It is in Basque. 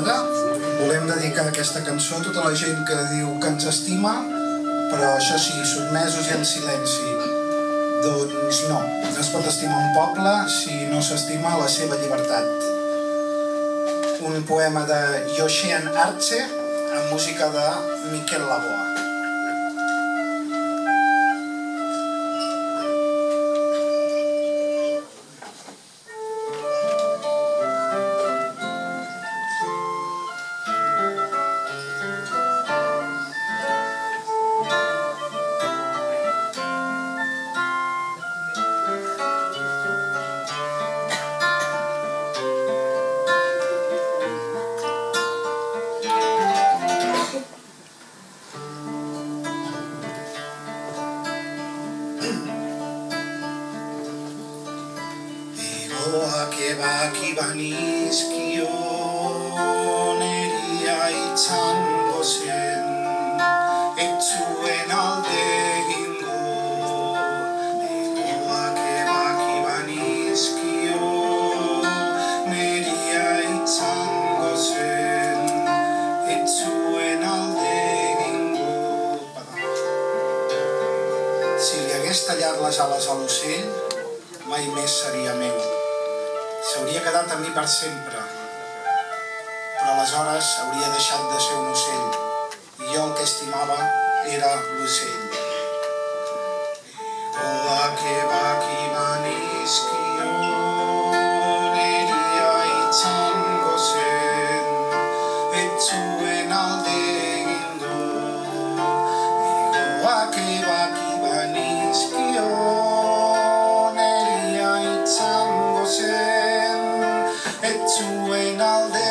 tarda. Volem dedicar aquesta cançó a tota la gent que diu que ens estima, però això sí, sotmesos i en silenci. Doncs no es pot estimar un poble si no s'estima la seva llibertat. Un poema de Josean Arce amb música de Miquel Laboa. Baki banizkio neria itzango zen, ez zuen alde egingo. Egoak baki banizkio neria itzango zen, ez zuen alde egingo. Si li hagués tallat les ales a l'ocell, mai més seria meu. S'hauria quedat amb mi per sempre, però aleshores hauria deixat de ser un ocell, i jo el que estimava era l'ocell. Egoak baki banizkio neria itzango zen, ez zuen alde egingo. Egoak baki banizkio neria itzango zen, ez zuen alde